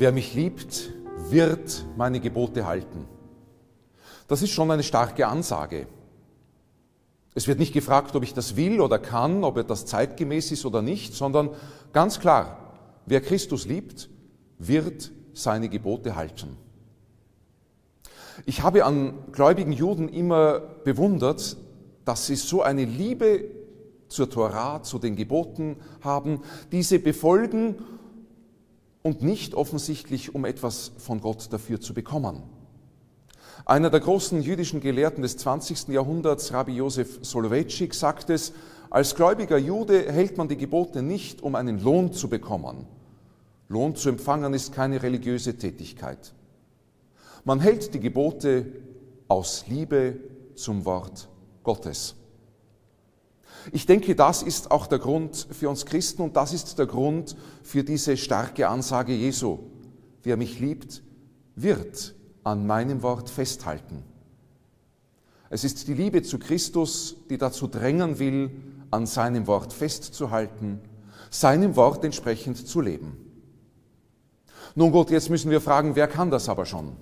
Wer mich liebt, wird meine Gebote halten. Das ist schon eine starke Ansage. Es wird nicht gefragt, ob ich das will oder kann, ob das zeitgemäß ist oder nicht, sondern ganz klar, wer Christus liebt, wird seine Gebote halten. Ich habe an gläubigen Juden immer bewundert, dass sie so eine Liebe zur Tora, zu den Geboten haben, diese befolgen und nicht offensichtlich, um etwas von Gott dafür zu bekommen. Einer der großen jüdischen Gelehrten des 20. Jahrhunderts, Rabbi Josef Soloveitchik, sagt es, als gläubiger Jude hält man die Gebote nicht, um einen Lohn zu bekommen. Lohn zu empfangen ist keine religiöse Tätigkeit. Man hält die Gebote aus Liebe zum Wort Gottes. Ich denke, das ist auch der Grund für uns Christen und das ist der Grund für diese starke Ansage Jesu. Wer mich liebt, wird an meinem Wort festhalten. Es ist die Liebe zu Christus, die dazu drängen will, an seinem Wort festzuhalten, seinem Wort entsprechend zu leben. Nun gut, jetzt müssen wir fragen, wer kann das aber schon?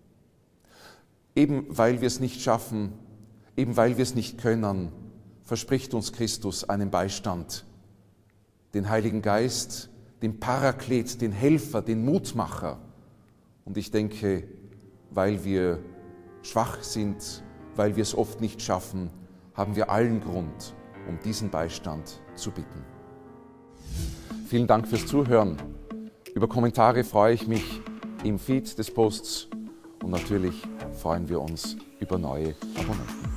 Eben weil wir es nicht schaffen, eben weil wir es nicht können, verspricht uns Christus einen Beistand, den Heiligen Geist, den Paraklet, den Helfer, den Mutmacher. Und ich denke, weil wir schwach sind, weil wir es oft nicht schaffen, haben wir allen Grund, um diesen Beistand zu bitten. Vielen Dank fürs Zuhören. Über Kommentare freue ich mich im Feed des Posts und natürlich freuen wir uns über neue Abonnenten.